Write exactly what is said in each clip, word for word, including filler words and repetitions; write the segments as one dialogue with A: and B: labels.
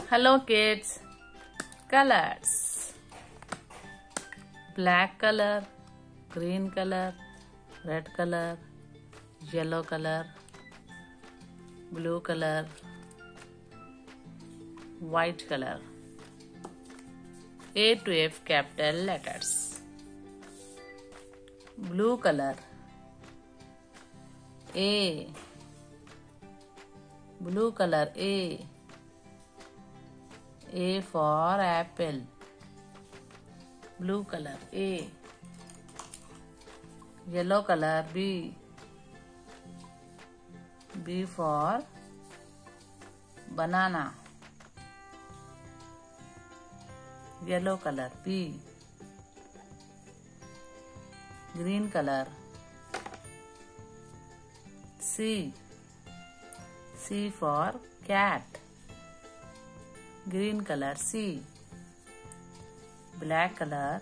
A: Hello kids. Colors. Black color, green color, red color, yellow color, blue color, white color. A to F capital letters. Blue color. A. Blue color. A. A for apple. Blue color. A. Yellow color. B. B for banana. Yellow color. B. Green color. C. C for cat. Green color. C. Black color.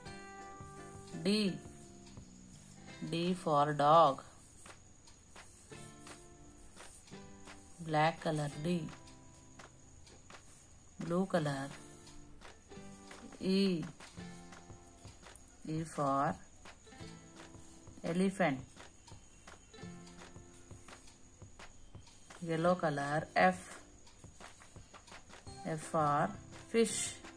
A: D. D for dog. Black color. D. Blue color. E. E for elephant. Yellow color. F. F for fish.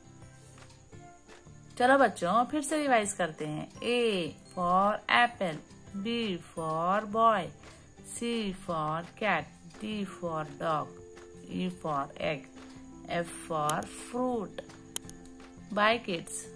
A: चलो बच्चों फिर से revise करते हैं. A for apple, B for boy, C for cat, D for dog, E for egg, F for fruit. Bye kids.